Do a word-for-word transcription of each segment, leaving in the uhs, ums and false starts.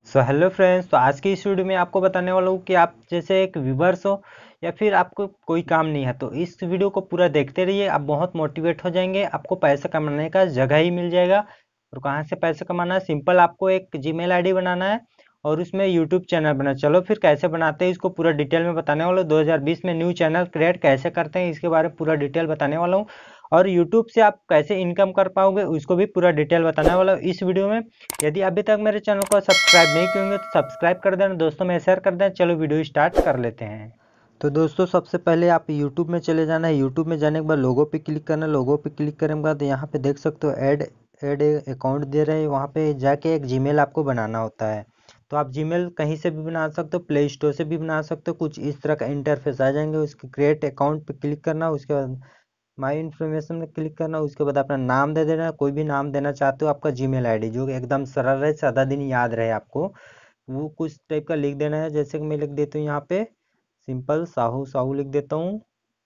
So hello friends, तो आज की इस वीडियो में आपको बताने वाला हूँ कि आप जैसे एक व्यूवर्स हो या फिर आपको कोई काम नहीं है तो इस वीडियो को पूरा देखते रहिए। आप बहुत मोटिवेट हो जाएंगे, आपको पैसा कमाने का जगह ही मिल जाएगा। और कहाँ से पैसा कमाना है, सिंपल आपको एक जीमेल आईडी बनाना है और उसमें यूट्यूब चैनल बनाना। चलो फिर कैसे बनाते हैं इसको पूरा डिटेल में बताने वाला हूँ। दो हज़ार बीस में न्यू चैनल क्रिएट कैसे करते हैं इसके बारे में पूरा डिटेल बताने वाला हूँ। और यूट्यूब से आप कैसे इनकम कर पाओगे उसको भी पूरा डिटेल बताने वाला हूँ इस वीडियो में। यदि अभी तक मेरे चैनल को सब्सक्राइब नहीं किए होंगे तो सब्सक्राइब कर देना, दोस्तों में शेयर कर देना। चलो वीडियो स्टार्ट कर लेते हैं। तो दोस्तों सबसे पहले आप यूट्यूब में चले जाना है। यूट्यूब में जाने के बाद लोगो पे क्लिक करना है। लोगो पे क्लिक करने के बाद यहाँ पे देख सकते हो ऐड ऐड अकाउंट दे रहे हैं। वहाँ पे जाके एक जीमेल आपको बनाना होता है। तो आप जीमेल कहीं से भी बना सकते हो, प्ले स्टोर से भी बना सकते हो। कुछ इस तरह का इंटरफेस आ जाएंगे। उसके क्रिएट अकाउंट पे क्लिक करना, उसके बाद माई इन्फॉर्मेशन में क्लिक करना। उसके बाद अपना नाम दे देना, कोई भी नाम देना चाहते हो। आपका जीमेल आईडी जो एकदम सरल रहे, सादा दिन याद रहे आपको, वो कुछ टाइप का लिख देना है। जैसे कि मैं लिख देता हूँ यहाँ पे सिंपल साहू साहू लिख देता हूँ।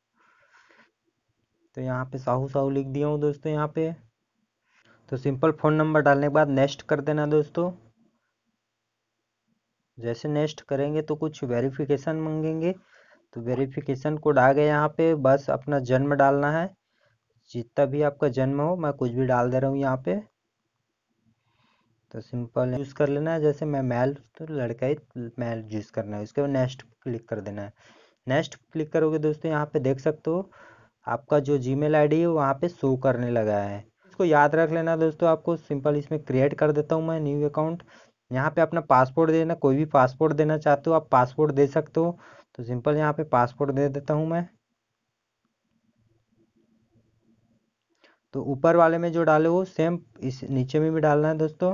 तो यहाँ पे साहू साहू लिख दिया हूँ दोस्तों यहाँ पे। तो सिंपल फ़ोन नंबर डालने के बाद नेक्स्ट कर देना दोस्तों। जैसे नेक्स्ट करेंगे तो कुछ वेरिफिकेशन मांगेंगे। तो वेरिफिकेशन कोड आ गया यहाँ पे। बस अपना जन्म डालना है, जितना भी आपका जन्म हो। मैं कुछ भी डाल दे रहा हूँ यहाँ पे। तो सिंपल यूज़ कर लेना है। जैसे मैं मेल तो लड़का ही मेल यूज़ करना है। उसके बाद नेक्स्ट क्लिक कर देना है। नेक्स्ट क्लिक करोगे दोस्तों यहाँ पे देख सकते हो आपका जो जीमेल आईडी है वहाँ पे शो करने लगा है। इसको याद रख लेना दोस्तों। आपको सिंपल इसमें क्रिएट कर देता हूँ मैं न्यू अकाउंट। यहाँ पे अपना पासपोर्ट देना, कोई भी पासपोर्ट देना चाहते हो आप पासपोर्ट दे सकते हो। तो सिंपल यहाँ पे पासपोर्ट दे देता हूँ मैं। तो ऊपर वाले में जो डाले वो सेम इस नीचे में भी डालना है दोस्तों।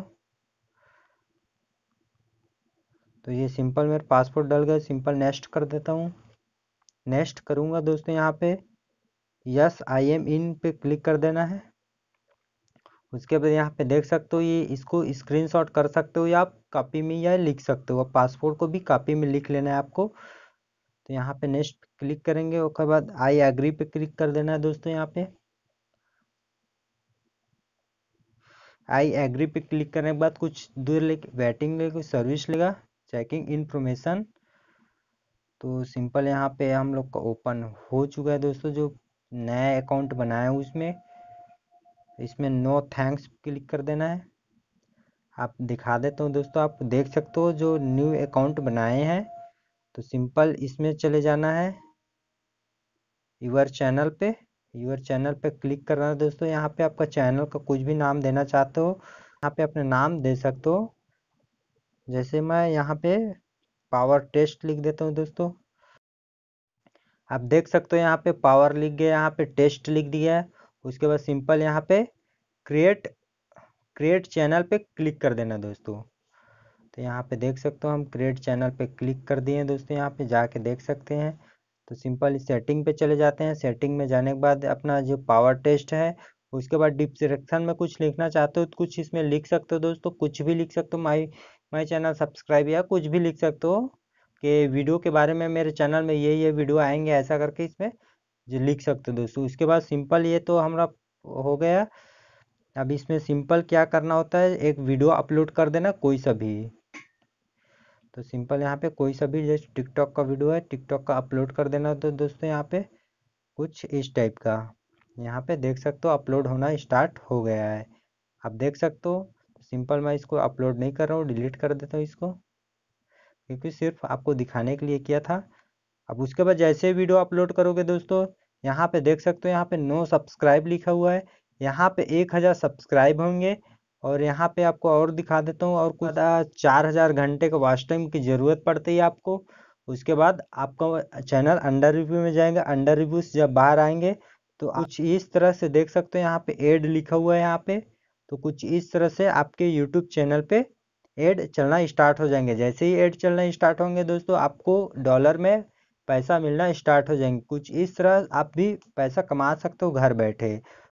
तो ये सिंपल मेरे पासपोर्ट डल गए। सिंपल नेक्स्ट कर देता हूँ। नेक्स्ट करूँगा दोस्तों यहाँ पे यस आई एम इन पे क्लिक कर देना है। उसके बाद यहाँ पे देख सकते हो ये इसको स्क्रीनशॉट कर सकते हो या आप कॉपी में या लिख सकते हो। पासपोर्ट को भी कॉपी में लिख लेना है आपको। तो यहाँ पे नेक्स्ट क्लिक करेंगे, उसके बाद आई एग्री पे क्लिक कर देना है दोस्तों यहाँ पे। आई एग्री पे क्लिक करने के बाद कुछ दूर लेके वेटिंग लेके सर्विस लेगा, चेकिंग इन्फॉर्मेशन। तो सिंपल यहाँ पे हम लोग का ओपन हो चुका है दोस्तों। जो नया अकाउंट बनाया है उसमें इसमें नो थैंक्स क्लिक कर देना है। आप दिखा देता हूँ दोस्तों, आप देख सकते हो जो न्यू अकाउंट बनाए हैं। तो सिंपल इसमें चले जाना है यूर चैनल पे। यूर चैनल पे क्लिक करना है दोस्तों। यहाँ पे आपका चैनल का कुछ भी नाम देना चाहते हो यहाँ पे अपने नाम दे सकते हो। जैसे मैं यहाँ पे पावर टेस्ट लिख देता हूँ दोस्तों। आप देख सकते हो यहाँ पे पावर लिख गया, यहाँ पे टेस्ट लिख दिया है। उसके बाद सिंपल यहाँ पे क्रिएट क्रिएट चैनल पे क्लिक कर देना दोस्तों। तो यहाँ पे देख सकते हो हम क्रिएट चैनल पे क्लिक कर दिए हैं दोस्तों। यहाँ पे जाके देख सकते हैं। तो सिंपल इस सेटिंग पे चले जाते हैं। सेटिंग में जाने के बाद अपना जो पावर टेस्ट है उसके बाद डिस्क्रिप्शन में कुछ लिखना चाहते हो तो कुछ इसमें लिख सकते हो दोस्तों। कुछ भी लिख सकते हो, माई माई चैनल सब्सक्राइब या कुछ भी लिख सकते हो कि वीडियो के बारे में मेरे चैनल में ये ये वीडियो आएंगे, ऐसा करके इसमें जो लिख सकते हो दोस्तों। उसके बाद सिंपल ये तो हमारा हो गया। अब इसमें सिंपल क्या करना होता है, एक वीडियो अपलोड कर देना कोई सा भी। तो सिंपल यहाँ पे कोई सा भी जैसे टिकटॉक का वीडियो है टिकटॉक का अपलोड कर देना। तो दोस्तों यहाँ पे कुछ इस टाइप का यहाँ पे देख सकते हो अपलोड होना स्टार्ट हो गया है। आप देख सकते हो। सिंपल मैं इसको अपलोड नहीं कर रहा हूँ, डिलीट कर देता हूँ इसको, क्योंकि सिर्फ आपको दिखाने के लिए किया था। अब उसके बाद जैसे वीडियो अपलोड करोगे दोस्तों यहाँ पे देख सकते हो यहाँ पे नो सब्सक्राइब लिखा हुआ है। यहाँ पे एक हज़ार सब्सक्राइब होंगे। और यहाँ पे आपको और दिखा देता हूँ और कुछ चार हज़ार घंटे का वॉच टाइम की ज़रूरत पड़ती है आपको। उसके बाद आपका चैनल अंडर रिव्यू में जाएंगे। अंडर रिव्यू से जब बाहर आएंगे तो कुछ इस तरह से देख सकते हो यहाँ पे ऐड लिखा हुआ है यहाँ पे। तो कुछ इस तरह से आपके यूट्यूब चैनल पे ऐड चलना स्टार्ट हो जाएंगे। जैसे ही ऐड चलना स्टार्ट होंगे दोस्तों आपको डॉलर में पैसा मिलना स्टार्ट हो जाएंगे। कुछ इस तरह आप भी पैसा कमा सकते हो घर बैठे।